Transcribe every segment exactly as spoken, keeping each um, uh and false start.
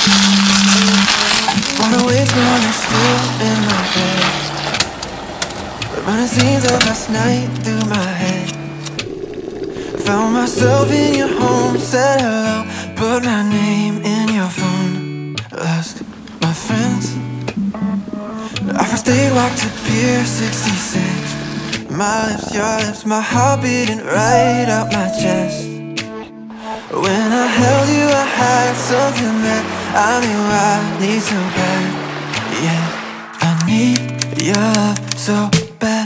Wide awake when I'm still in my bed, running scenes of last night through my head. Found myself in your home, said hello, put my name in your phone. Lost my friends, our first date walked to Pier sixty-six. My lips, your lips, my heart beating right out my chest. When I held you, I had something that I knew I need so bad. Yeah, I need your love so bad.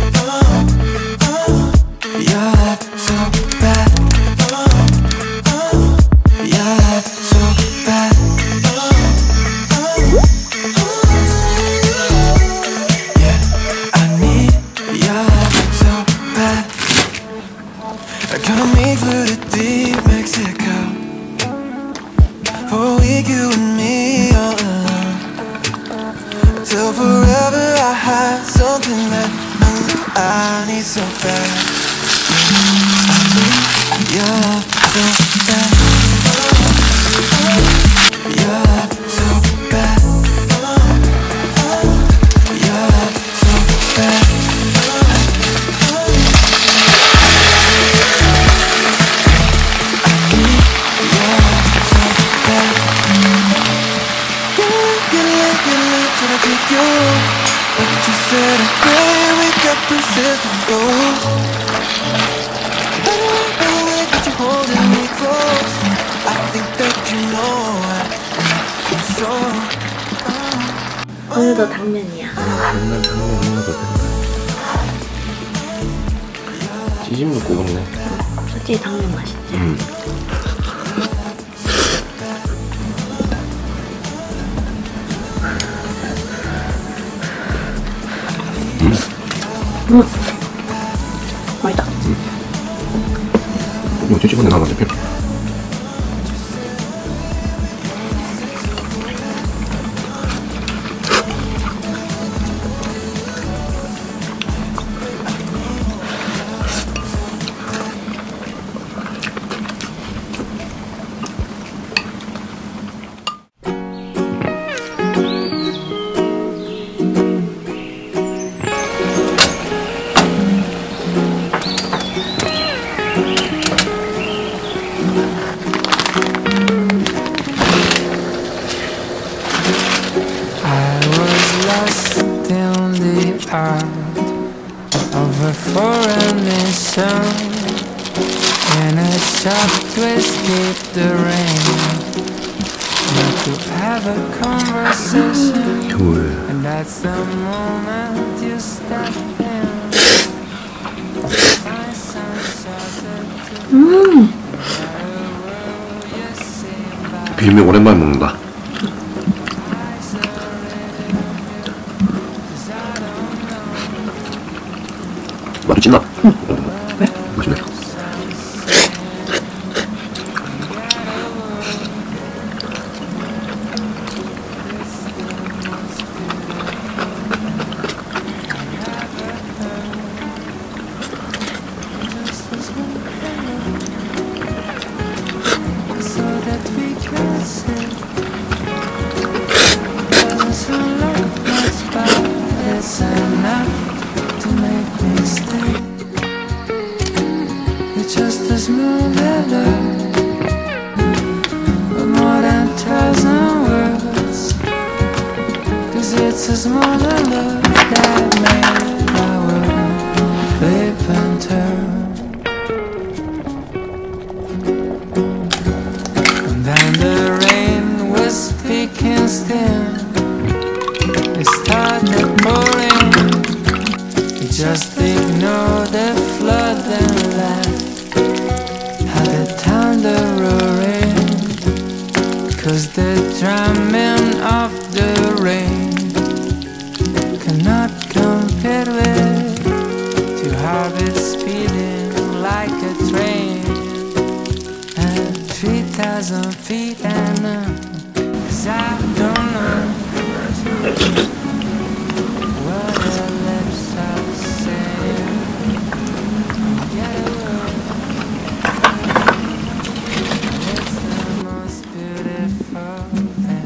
Your love so bad. Your love so bad. Yeah, I need your love so bad. I gonna make for the deep Mexico. For a week, you and me all alone. Till forever I had something that I knew I need so bad. I need your love so bad. Your love so bad. Your love so bad. I need your love so bad. Get lit, get lit, get lit till I take you home. But you said I'm great, we got places to go. Holding me close, I think that you know I need so. 오늘도 당면이야. 맨날 당면 먹어도 된다. 찌짐도 구웠네. 솔직히 당면 맛있지? 음. 음. 음. 맛있다. 음. 이거 찌집어내 나가면 돼. Of a foreign nation, in a shop to escape the rain, not to have a conversation, and that's the moment you step in. 음. 비빔면 오랜만에 먹는다. 맛있나? 응. 왜? 맛있네. Just a small letter, but more than a thousand words. Cause it's a smaller love that made our world flip and turn. And then the rain was speaking still. It started pouring. You just ignored the flood and laughed. Cause the drumming of the rain cannot compare with to have it speeding like a train at three thousand feet and uh, 'cause I don't know what the lips are saying. Yeah. It's the most beautiful thing.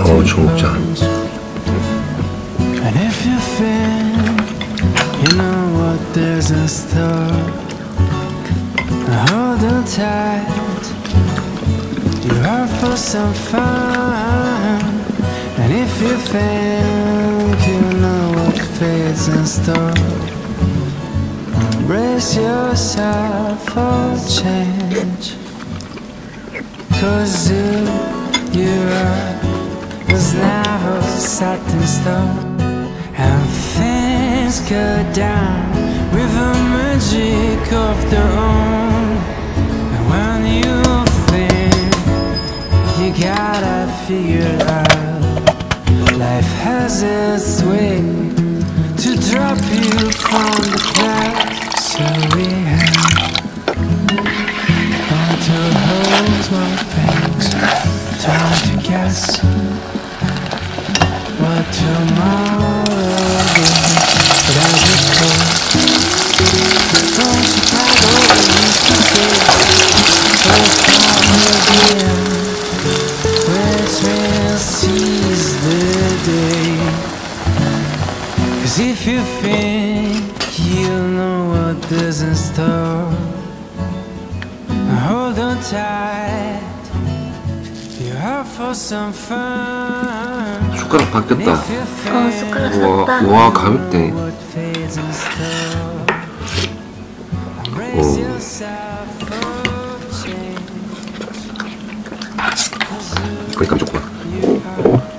어, 중국장. And if you think you know what there's in store, hold on tight, you're out for some fun. And if you think you know what fate's in store, brace yourself for change. Cause who you are was never set in stone. And things go down with a magic of their own. And when you think you gotta figure it out, life has its way to drop you from the clouds. So we have to hold my things, trying to guess what tomorrow brings. But as it goes from Chicago, we used to say, first time again, which will seize the day. Cause if you think you know what there's in store, hold on tight, you're out for some fun. 숟가락 바뀌었다. 어, 숟가락 우와, 샀다. 우와, 가볍대. What fades in store, brace 오. yourself for change. 거의 깜짝구나. You are